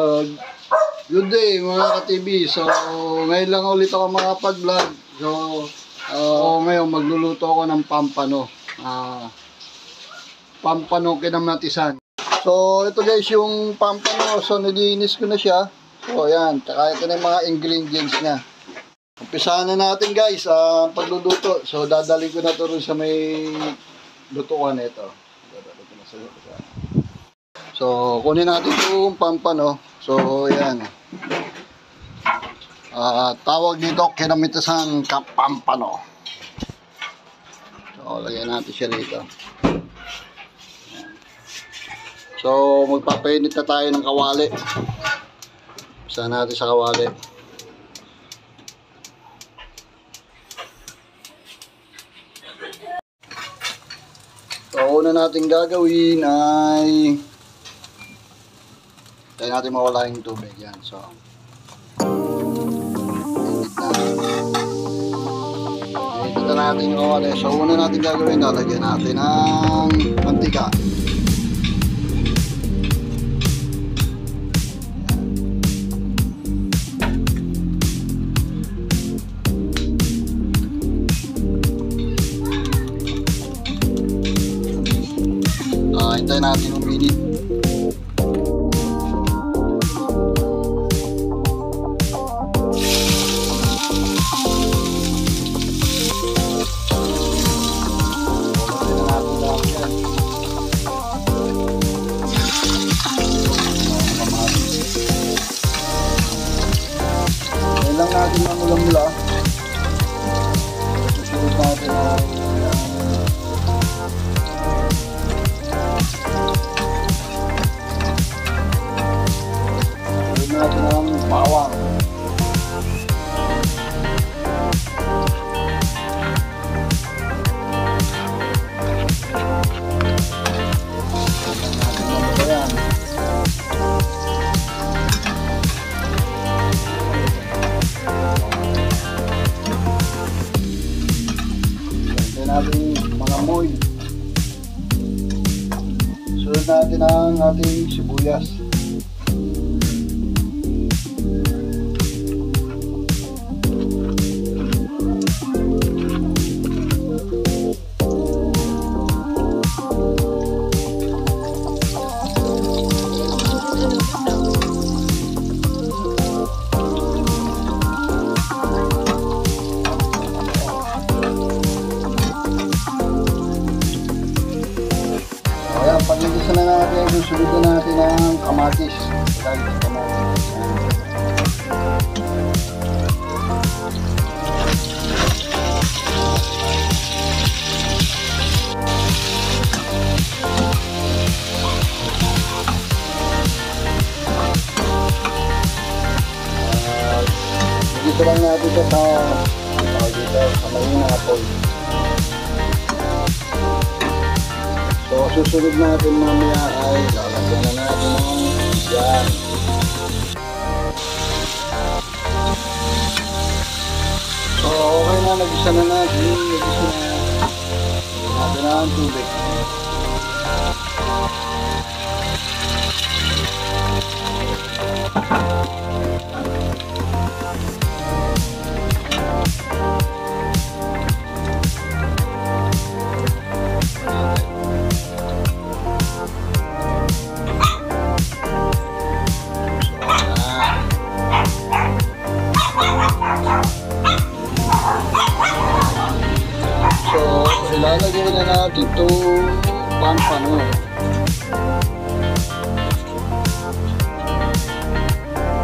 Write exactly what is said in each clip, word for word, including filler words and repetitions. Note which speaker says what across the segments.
Speaker 1: Uh, good day mga ka-T V. So, ngayon lang ulit ako makapag-vlog. So, uh, ngayon magluluto ako ng pampano. Uh, pampano kinamatisan. So, ito guys yung pampano. So, nilinis ko na siya. So, ayan. Tsaka ito na yung mga ingredients niya. Umpisahan na natin guys ang uh, pagluluto. So, dadali ko na ito rin sa may lutuan ito. Dadali ko na sa lutuan. So, kunin natin yung pampano. So, ayan. Uh, tawag dito, kinamitasan kapampano. So, lagyan natin siya dito. Ayan. So, magpapainit na tayo ng kawali. Isa natin sa kawali. So, una natin gagawin ay tayo natin mawala yung tubig yan. So, init na natin yung kawali. So, una natin gagawin, lalagyan natin ng mantika. Uh, hintayin natin uminit. Lang natin ang mula-mula. Susunod natin ang susunod natin ang bawang. Natin mga moy. Sunod natin ang ating sibuyas. Pag-igisa na natin, susunod na natin ang kamatis. Lagi sa kamatis. Uh, dito lang natin ito sa dito, sa maling apple. So, susunod natin mamaya ay lalagyan na natin ng yan. So, okay na, nag-isa na natin. Nag-isa na natin na ang tubig. Ilalagay na natin itong pampano.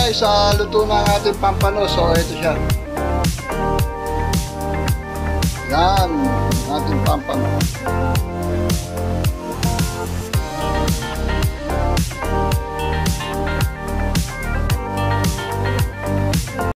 Speaker 1: guys sa luto na ng ating pampano. So ito siya. Yan, ating pampano.